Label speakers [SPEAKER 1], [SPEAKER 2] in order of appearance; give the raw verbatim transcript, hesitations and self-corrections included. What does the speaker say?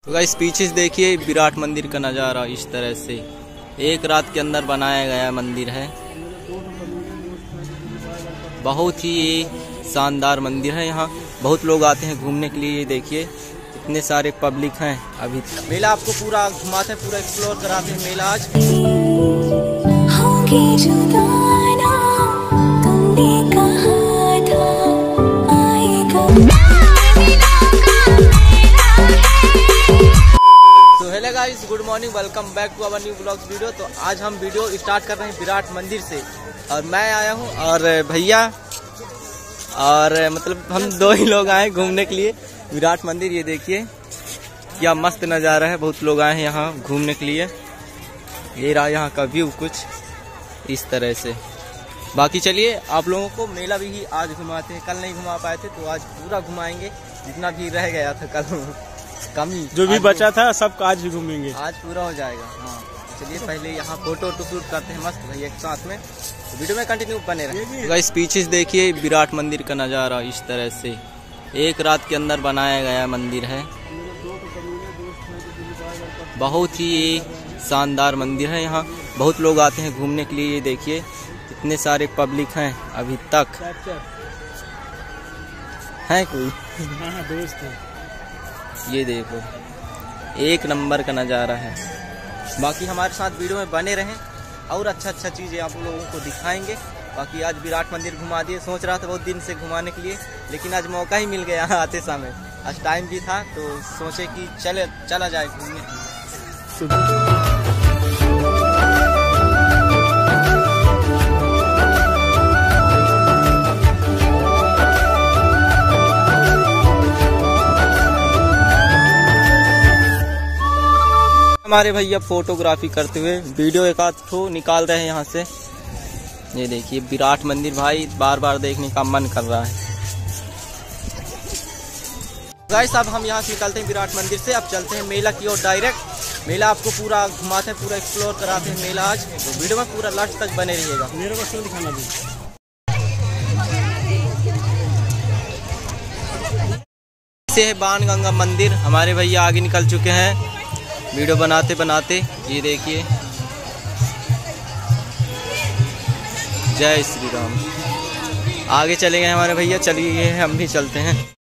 [SPEAKER 1] तो गाइस पीछे से देखिए विराट मंदिर का नज़ारा इस तरह से एक रात के अंदर बनाया गया मंदिर है। बहुत ही शानदार मंदिर है। यहाँ बहुत लोग आते हैं घूमने के लिए। ये देखिए इतने सारे पब्लिक हैं। अभी मेला आपको पूरा घुमाते हैं, पूरा एक्सप्लोर कराते हैं मेला आज। Hello guys, good morning, welcome back to our new blogs video. तो आज हम वीडियो स्टार्ट कर रहे हैं विराट मंदिर से और मैं आया हूँ और भैया और मतलब हम दो ही लोग आए घूमने के लिए विराट मंदिर। ये देखिए क्या मस्त नज़ारा है। बहुत लोग आए हैं यहाँ घूमने के लिए। ये रहा यहाँ का व्यू कुछ इस तरह से। बाकी चलिए आप लोगों को मेला भी आज घुमाते हैं। कल नहीं घुमा पाए थे तो आज पूरा घुमाएंगे। जितना भी रह गया था कल कमी
[SPEAKER 2] जो भी बचा था सब आज भी घूमेंगे।
[SPEAKER 1] आज पूरा हो जाएगा। हाँ चलिए पहले यहाँ फोटो वोटो शूट करते हैं मस्त भैया के साथ में। तो वीडियो में कंटिन्यू बने रहे। गाइस पीछे से देखिए विराट मंदिर का नज़ारा इस तरह से एक रात के अंदर बनाया गया मंदिर है। बहुत ही शानदार मंदिर है। यहाँ बहुत लोग आते हैं घूमने के लिए। ये देखिए इतने सारे पब्लिक हैं अभी तक। है कोई
[SPEAKER 2] दोस्त है।
[SPEAKER 1] ये देखो एक नंबर का नज़ारा है। बाकी हमारे साथ वीडियो में बने रहें और अच्छा अच्छा चीज़ें आप लोगों को दिखाएंगे। बाकी आज विराट मंदिर घुमा दिए। सोच रहा था बहुत दिन से घुमाने के लिए, लेकिन आज मौका ही मिल गया आते समय। आज टाइम भी था तो सोचे कि चले चला जाए घूमने के लिए। हमारे भैया फोटोग्राफी करते हुए वीडियो एक आध ठो निकाल रहे हैं यहाँ से। ये देखिए विराट मंदिर भाई बार बार देखने का मन कर रहा है। गाइस अब हम यहाँ से निकलते हैं विराट मंदिर से। अब चलते हैं मेला की ओर डायरेक्ट। मेला आपको पूरा घुमाते हैं, पूरा एक्सप्लोर कराते हैं मेला आज। तो वीडियो में पूरा लास्ट तक बने रहिएगा।
[SPEAKER 2] मेरे को शो दिखाना भी।
[SPEAKER 1] से है बाणगंगा मंदिर। हमारे भैया आगे निकल चुके हैं वीडियो बनाते बनाते। ये देखिए जय श्री राम। आगे चले गए हमारे भैया। चलिए हम भी चलते हैं।